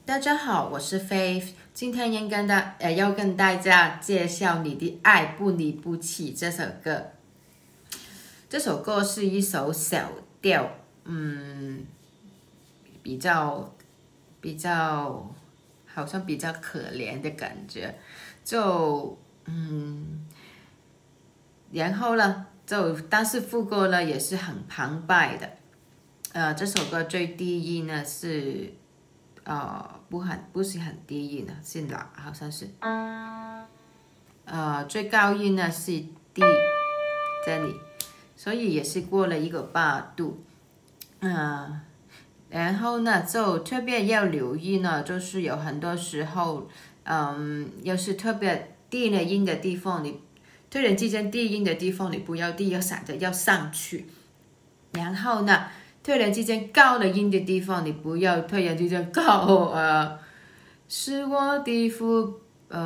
大家好，我是 Faith， 今天要跟大家介绍《你的爱不离不弃》这首歌。这首歌是一首小调，比较好像比较可怜的感觉，然后呢，但是副歌呢也是很澎湃的。这首歌最低音呢是不是很低音呢，是哪好像是最高音呢是 D 这里，所以也是过了一个8度。然后呢就特别要留意呢，就是有很多时候要是特别低的音的地方，你突然之间低音的地方你不要低，要闪着要上去。然后呢突然之间高的音的地方，你不要突然之间高，是我的父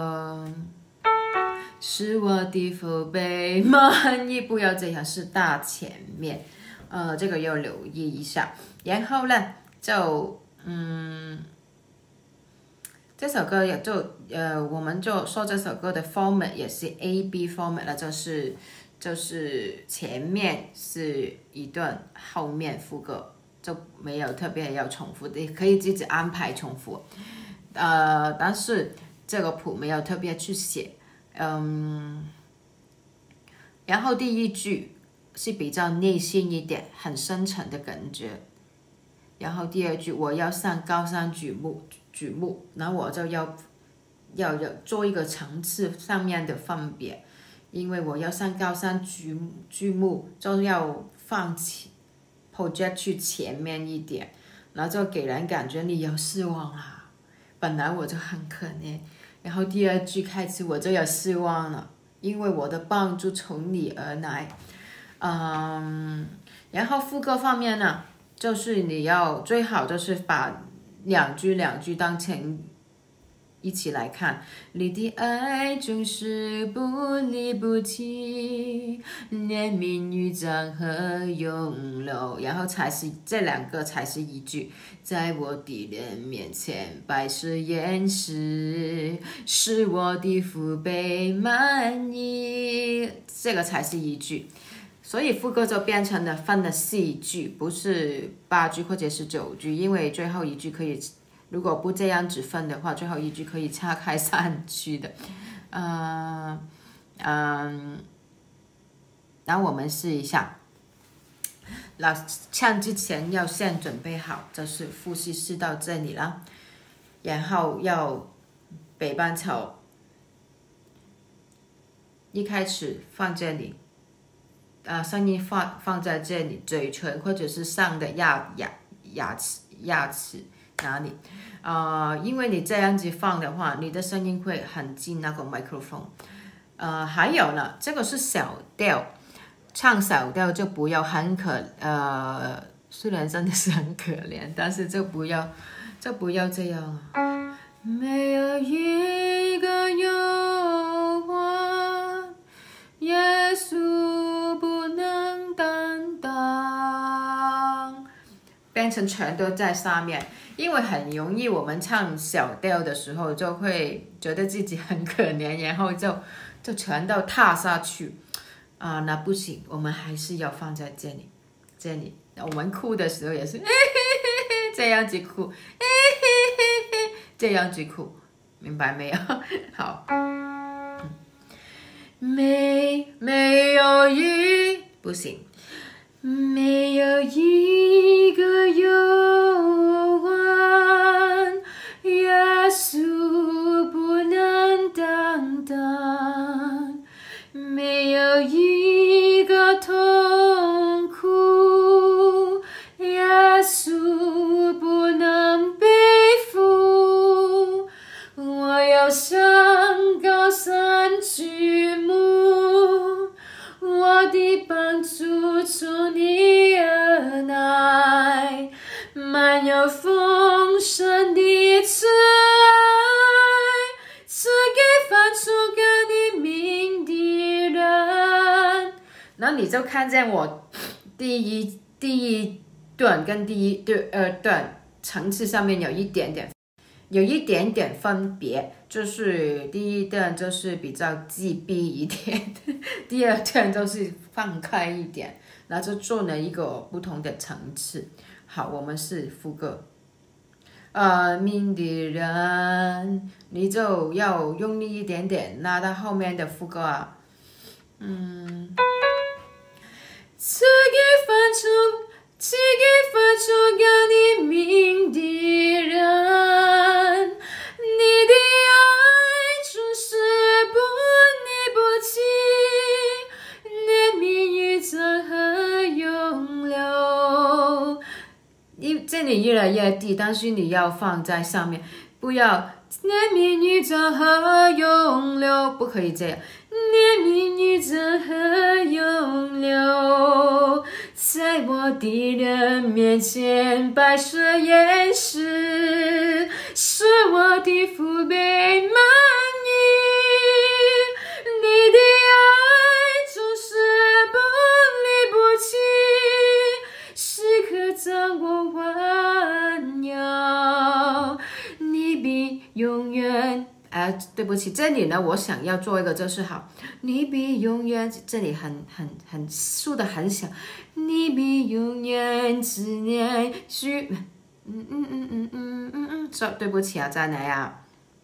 辈满意，不要这样，是大前面，这个要留意一下。然后呢，这首歌也我们就说这首歌的 format 也是 AB format 了，就是前面是一段，后面副歌就没有特别要重复的，可以自己安排重复。但是这个谱没有特别去写。然后第一句是比较内心一点，很深沉的感觉。然后第二句我要上高山举目，然后我就要做一个层次上面的分别。因为我要上高山举目，就要放弃 project 去前面一点，然后就给人感觉你有失望啊，本来我就很可怜。然后第二句开始我就有失望了，因为我的帮助从你而来。然后副歌方面呢，就是你要最好就是把两句当成一起来看。你的爱总是不离不弃，怜悯与张和永留，然后这两个才是一句。在我的人面前摆设掩饰，使我的父辈满意，这个才是一句。所以副歌就变成了分了4句，不是8句或者是9句，因为最后一句可以，如果不这样子分的话，最后一句可以岔开3句的。然后我们试一下，唱之前要先准备好，就是呼吸试到这里了，然后要北半球一开始放这里。声音放在这里，嘴唇或者是上的牙齿哪里？因为你这样子放的话，你的声音会很近那个麦克风。还有呢，这个是小调，唱小调就不要虽然真的是很可怜，但是就不要这样啊。没有一个诱惑，耶稣不能担当，变成全都在上面。因为很容易我们唱小调的时候就会觉得自己很可怜，然后就全都踏下去那不行，我们还是要放在这里。我们哭的时候也是这样子哭，这样子哭，明白没有？好。没有不行，没有一个诱惑，耶稣不能担当，没有一个痛苦，耶稣不能背负。我要上高山举目，我的帮助从你而来，满有丰盛的慈爱，赐给犯错跟你名的人。然后你就看见我第一段跟第二段层次上面有一点点， 有一点点分别，就是第一段就是比较自闭一点，第二段就是放开一点，然后就做了一个不同的层次。好，我们是副歌。明的人，你就要用力一点点，拉到后面的副歌啊。这一分钟要你明的人，你的爱总是不离不弃，连命运怎和永留。这里越来越低，但是你要放在上面，不要连命运怎和永留，不可以这样。连命运怎和永留，在我的人面前摆设掩饰，是我的父辈满意。你的爱总是不离不弃，时刻掌握弯腰，你比永远。对不起，这里呢，我想要做一个就是好，你比永远，这里很竖的很小，你比永远执念许，说对不起啊，在哪呀？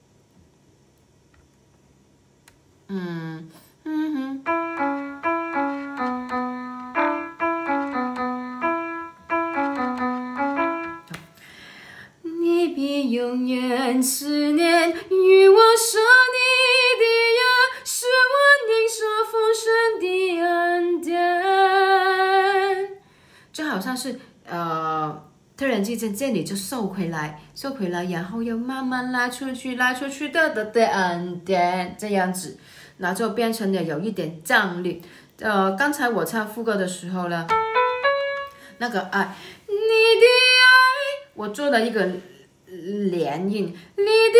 你比永远思念与我说你的呀，是我领受丰盛的恩典。就好像是突然之间这里就收回来，然后又慢慢拉出去的恩典，这样子，那就变成了有一点张力。刚才我唱副歌的时候呢，那个爱，你的爱，我做了一个连音，你的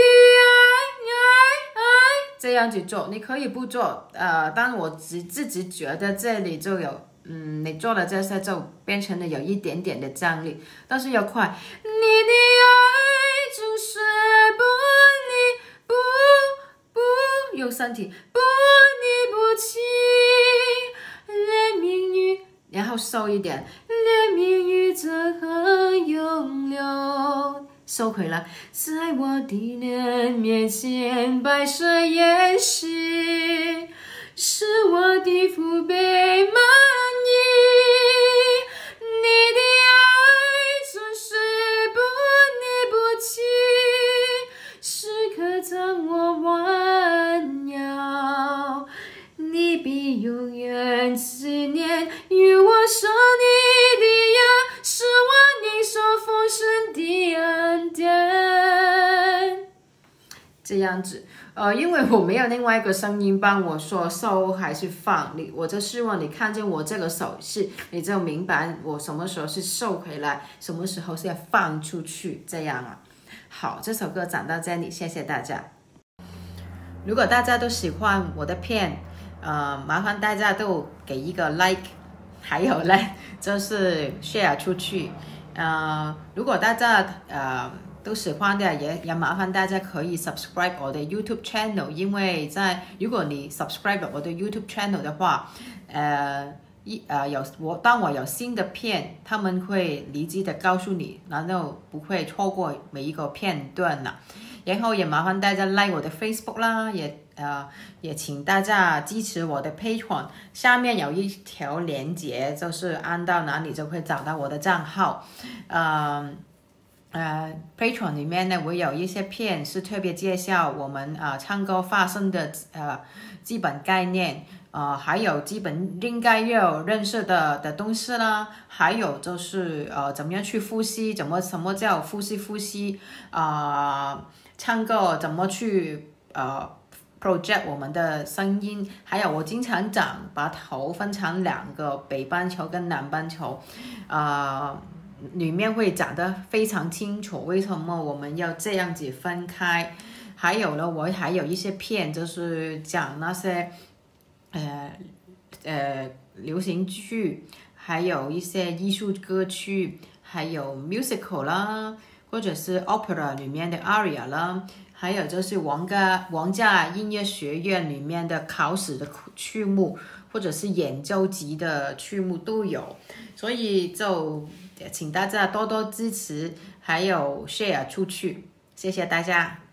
爱，这样子做，你可以不做，但我自己觉得这里就有，你做了这些就变成了有一点点的张力，但是要快，你的爱总是不用身体不离不弃，连命运，然后收一点，连命运怎和永留。收回来，在我的人面前摆设掩饰，是我的父辈满意。你的爱总是不离不弃，时刻掌握弯腰，你比永远思念与我说你的呀，是我领受丰盛的恩典。这样子，因为我没有另外一个声音帮我说收还是放，我就希望你看见我这个手势，你就明白我什么时候是收回来，什么时候是要放出去，这样啊。好，这首歌讲到这里，谢谢大家。如果大家都喜欢我的片，麻烦大家都给一个 like， 还有呢就是 share 出去。如果大家都喜欢的，也麻烦大家可以 subscribe 我的 YouTube channel， 因为如果你 subscribe 我的 YouTube channel 的话，当我有新的片，他们会立即的告诉你，然后不会错过每一个片段了。然后也麻烦大家 like 我的 Facebook 啦，也请大家支持我的 Patreon， 下面有一条连结，就是按到哪里就会找到我的账号。Patreon 里面呢，我有一些片是特别介绍我们唱歌发声的基本概念，还有基本应该要认识的东西啦，还有就是怎么样去呼吸，什么叫呼吸，唱歌怎么去project 我们的声音，还有我经常讲把头分成两个，北半球跟南半球，里面会讲得非常清楚，为什么我们要这样子分开。还有呢，我还有一些片就是讲那些流行剧，还有一些艺术歌曲，还有 musical 啦， 或者是 opera 里面的 aria 啦，还有就是皇家音乐学院里面的考试的曲目，或者是演奏级的曲目都有，所以就请大家多多支持，还有 share 出去，谢谢大家。